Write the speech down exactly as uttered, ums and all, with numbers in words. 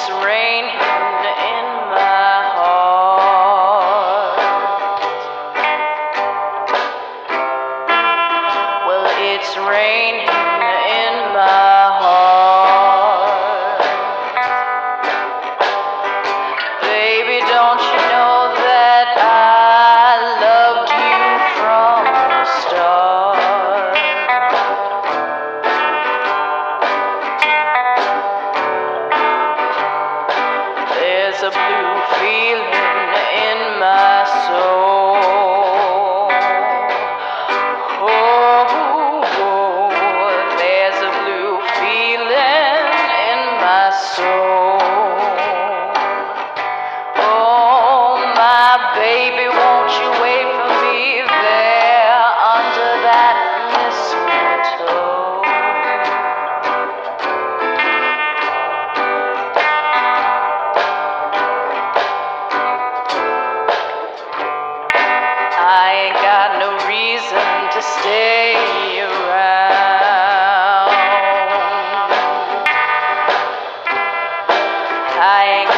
it's raining in my heart. Well, it's raining in my heart. Baby, don't you know that I loved you from the start? There's a blue feeling in my soul. Oh, there's a blue feeling in my soul. Oh, my baby, won't you wait for me there under that mistletoe? I ain't got no reason to stay around. I ain't